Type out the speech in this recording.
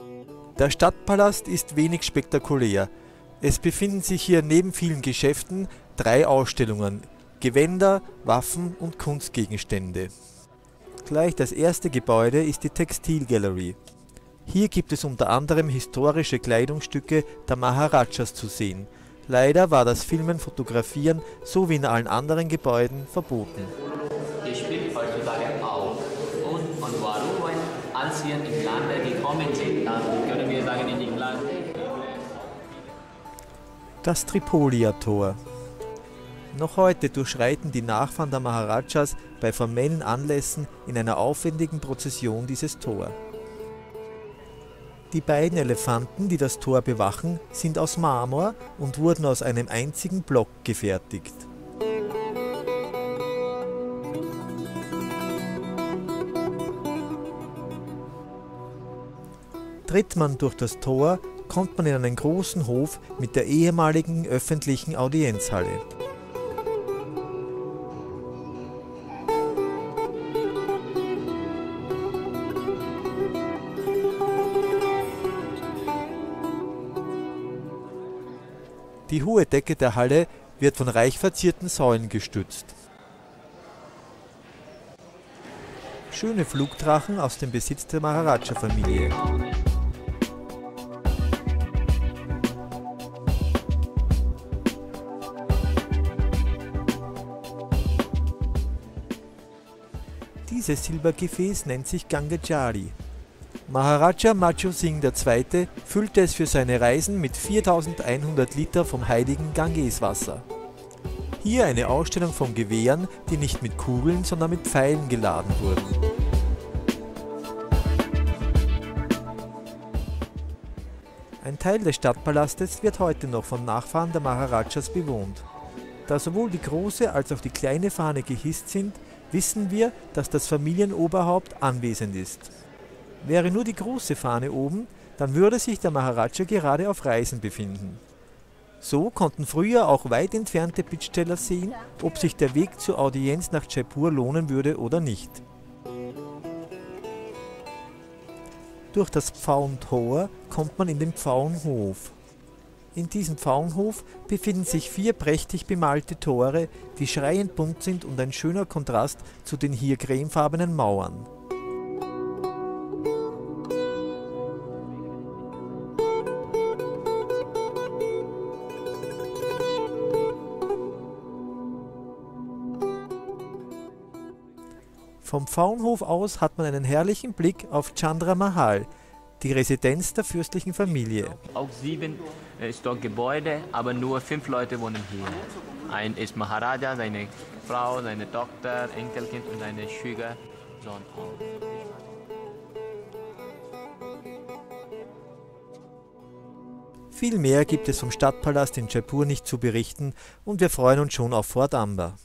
Der Stadtpalast ist wenig spektakulär. Es befinden sich hier neben vielen Geschäften 3 Ausstellungen: Gewänder, Waffen und Kunstgegenstände. Gleich das erste Gebäude ist die Textilgalerie. Hier gibt es unter anderem historische Kleidungsstücke der Maharajas zu sehen. Leider war das Filmen, Fotografieren, so wie in allen anderen Gebäuden, verboten. Hier spielt heutzutage auch. Und warum Ansehen im Lande gekommen sind, dann können wir sagen in England. Das Tripolia-Tor. Noch heute durchschreiten die Nachfahren der Maharajas bei formellen Anlässen in einer aufwendigen Prozession dieses Tor. Die beiden Elefanten, die das Tor bewachen, sind aus Marmor und wurden aus einem einzigen Block gefertigt. Tritt man durch das Tor, kommt man in einen großen Hof mit der ehemaligen öffentlichen Audienzhalle. Die hohe Decke der Halle wird von reich verzierten Säulen gestützt. Schöne Flugdrachen aus dem Besitz der Maharaja-Familie. Dieses Silbergefäß nennt sich Gangajari. Maharaja Macho Singh II. Füllte es für seine Reisen mit 4100 Liter vom heiligen Gangeswasser. Hier eine Ausstellung von Gewehren, die nicht mit Kugeln, sondern mit Pfeilen geladen wurden. Ein Teil des Stadtpalastes wird heute noch von Nachfahren der Maharajas bewohnt. Da sowohl die große als auch die kleine Fahne gehisst sind, wissen wir, dass das Familienoberhaupt anwesend ist. Wäre nur die große Fahne oben, dann würde sich der Maharaja gerade auf Reisen befinden. So konnten früher auch weit entfernte Bittsteller sehen, ob sich der Weg zur Audienz nach Jaipur lohnen würde oder nicht. Durch das Pfauentor kommt man in den Pfauenhof. In diesem Pfauenhof befinden sich 4 prächtig bemalte Tore, die schreiend bunt sind und ein schöner Kontrast zu den hier cremefarbenen Mauern. Vom Pfauenhof aus hat man einen herrlichen Blick auf Chandra Mahal, die Residenz der fürstlichen Familie. Auch 7 Stockgebäude, aber nur 5 Leute wohnen hier. Ein ist Maharaja, seine Frau, seine Tochter, Enkelkind und seine Schwiegersohn auch. Viel mehr gibt es vom Stadtpalast in Jaipur nicht zu berichten und wir freuen uns schon auf Fort Amba.